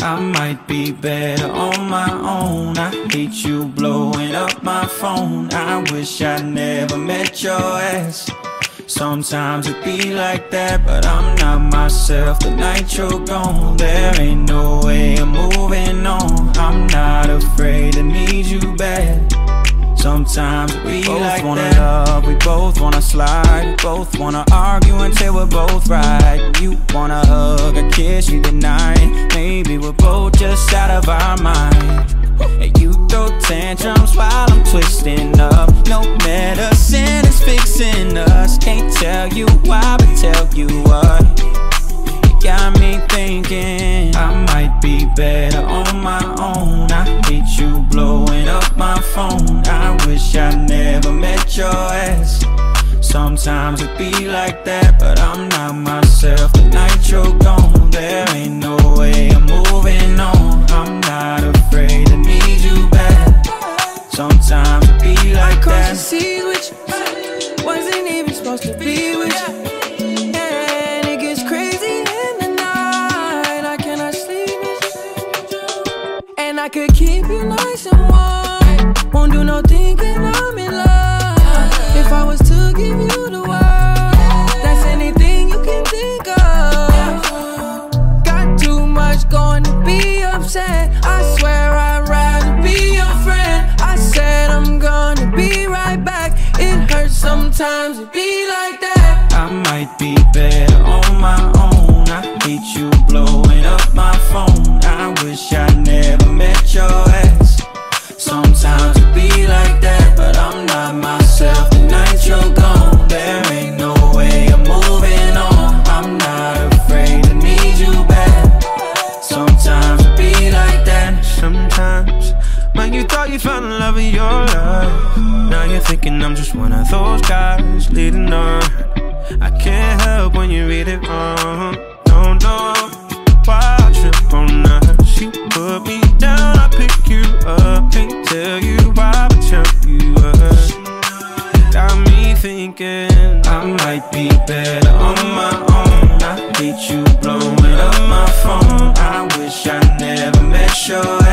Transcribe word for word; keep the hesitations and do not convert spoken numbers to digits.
I might be better on my own. I hate you blowing up my phone. I wish I never met your ass. Sometimes it be like that, but I'm not myself the night you're gone. There ain't no way I'm moving on. I'm not afraid to need you back. Sometimes we both like wanna that. Love, we both wanna slide, we both wanna argue until we're both right. You wanna hug, a kiss, you deny. Maybe we're both just out of our mind. And you throw tantrums while I'm twisting up. No medicine is fixing us. Can't tell you why, but tell you what. You got me thinking I might be better on my own. I hate you blowing up my phone. I wish I never met your ass. Sometimes it be like that, but I'm not myself the night you're gone. There ain't no way I'm moving on. I'm not afraid to need you back. Sometimes it be like I that. I seas with you, wasn't even supposed to be with you. And it gets crazy in the night. I cannot sleep with you. And I could keep you nice and warm. Won't do no thinking I'm in love. If I was to give you the world, that's anything you can think of. Got too much going to be upset. I swear I'd rather be your friend. I said I'm gonna be right back. It hurts sometimes to be like that. I might be better on my own. I hate you blowing up my phone. I wish I never met your ass. Sometimes it be like that, but I'm not myself the night you're gone. There ain't no way I'm moving on. I'm not afraid to need you back. Sometimes it be like that. Sometimes, man, you thought you found the love of your life. Now you're thinking I'm just one of those guys leading on. I can't help when you read it wrong. Don't know why I trip on her. She put me down, I pick you up. Can't tell you why, but tell you up. Got me thinking I might be better on my own. I hate you blowing up my phone. I wish I never met your